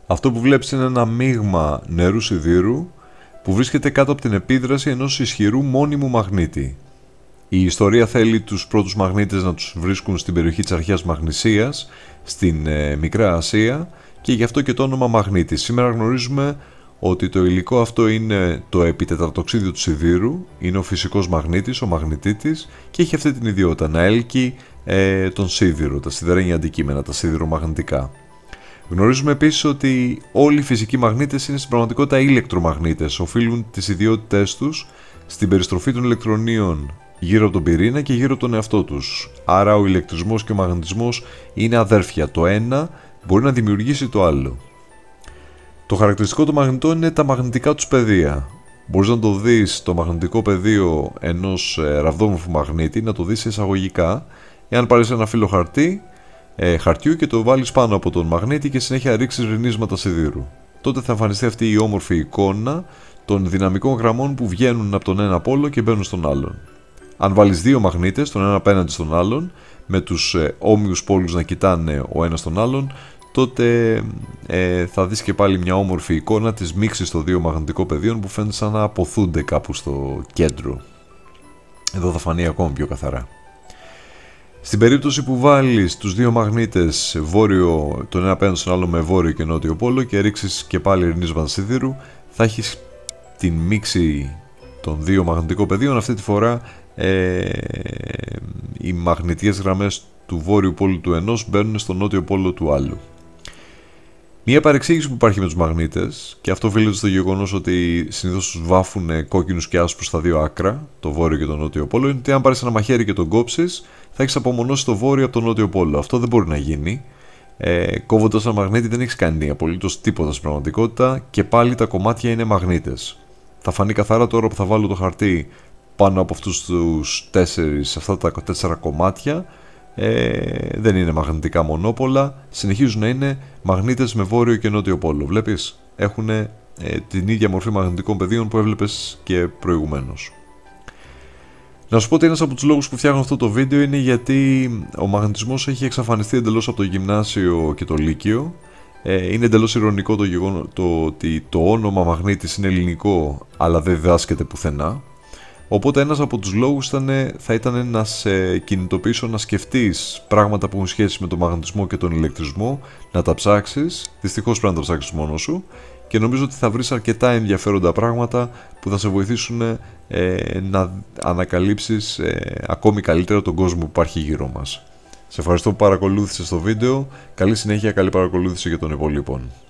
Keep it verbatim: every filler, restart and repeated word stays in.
Αυτό που βλέπεις είναι ένα μείγμα νερού σιδήρου που βρίσκεται κάτω από την επίδραση ενός ισχυρού μόνιμου μαγνήτη. Η ιστορία θέλει τους πρώτους μαγνήτες να τους βρίσκουν στην περιοχή της αρχαίας Μαγνησίας, στην ε, Μικρά Ασία, και γι' αυτό και το όνομα μαγνήτης. Σήμερα γνωρίζουμε ότι το υλικό αυτό είναι το επιτετρατοξίδιο του σιδήρου, είναι ο φυσικός μαγνήτης, ο μαγνητίτης, και έχει αυτή την ιδιότητα να έλκει ε, τον σίδηρο, τα σιδερένια αντικείμενα, τα σιδηρομαγνητικά. Γνωρίζουμε επίσης ότι όλοι οι φυσικοί μαγνήτες είναι στην πραγματικότητα ηλεκτρομαγνήτες, οφείλουν τις ιδιότητές τους στην περιστροφή των ηλεκτρονίων γύρω από τον πυρήνα και γύρω από τον εαυτό τους. Άρα ο ηλεκτρισμός και ο μαγνητισμός είναι αδέρφια, το ένα μπορεί να δημιουργήσει το άλλο. Το χαρακτηριστικό των μαγνητών είναι τα μαγνητικά τους πεδία. Μπορείς να το δεις το μαγνητικό πεδίο ενός ραβδόμορφου μαγνήτη, να το δεις εισαγωγικά, εάν πάρεις ένα φύλλο χαρτί, ε, χαρτιού και το βάλεις πάνω από τον μαγνήτη και συνέχεια ρίξεις ρινίσματα σιδήρου. Τότε θα εμφανιστεί αυτή η όμορφη εικόνα των δυναμικών γραμμών που βγαίνουν από τον ένα πόλο και μπαίνουν στον άλλον. Αν βάλεις δύο μαγνήτες, τον ένα απέναντι στον άλλον, με τους ε, όμοιους πόλους να κοιτάνε ο ένας τον άλλον, τότε ε, θα δεις και πάλι μια όμορφη εικόνα της μίξης των δύο μαγνητικών πεδίων που φαίνεται σαν να αποθούνται κάπου στο κέντρο. Εδώ θα φανεί ακόμη πιο καθαρά. Στην περίπτωση που βάλεις τους δύο μαγνήτες βόρειο, τον ένα απέναντι στον άλλο με βόρειο και νότιο πόλο και ρίξεις και πάλι ρινίσματα σιδήρου, θα έχεις την μίξη των δύο μαγνητικών πεδίων. Αυτή τη φορά ε, οι μαγνητικές γραμμές του βόρειου πόλου του ενός μπαίνουν στο νότιο πόλο του άλλου. Μία παρεξήγηση που υπάρχει με τους μαγνήτες, και αυτό οφείλεται στο γεγονός ότι συνήθως τους βάφουν κόκκινους και άσπρους στα δύο άκρα, το βόρειο και το νότιο πόλο, είναι ότι αν πάρεις ένα μαχαίρι και τον κόψεις, θα έχεις απομονώσει το βόρειο από το νότιο πόλο. Αυτό δεν μπορεί να γίνει. Ε, κόβοντας ένα μαγνήτη δεν έχεις κάνει απολύτως τίποτα στην πραγματικότητα και πάλι τα κομμάτια είναι μαγνήτες. Θα φανεί καθαρά τώρα που θα βάλω το χαρτί πάνω από αυτούς τους τέσσερις, αυτά τα τέσσερα κομμάτια. Ε, δεν είναι μαγνητικά μονόπολα, συνεχίζουν να είναι μαγνήτες με βόρειο και νότιο πόλο. Βλέπεις, έχουν ε, την ίδια μορφή μαγνητικών πεδίων που έβλεπες και προηγουμένως. Να σου πω ότι ένας από τους λόγους που φτιάχνω αυτό το βίντεο είναι γιατί ο μαγνητισμός έχει εξαφανιστεί εντελώς από το γυμνάσιο και το λύκειο. Ε, είναι εντελώς ηρωνικό το γεγονός το ότι το όνομα μαγνήτης είναι ελληνικό αλλά δεν διδάσκεται πουθενά. Οπότε ένας από τους λόγους ήταν, θα ήταν να σε κινητοποιήσω να σκεφτείς πράγματα που έχουν σχέση με τον μαγνητισμό και τον ηλεκτρισμό, να τα ψάξεις. Δυστυχώς πρέπει να τα ψάξεις μόνος σου και νομίζω ότι θα βρεις αρκετά ενδιαφέροντα πράγματα που θα σε βοηθήσουν ε, να ανακαλύψεις ε, ακόμη καλύτερα τον κόσμο που υπάρχει γύρω μας. Σε ευχαριστώ που παρακολούθησες το βίντεο. Καλή συνέχεια, καλή παρακολούθηση για τον υπόλοιπον.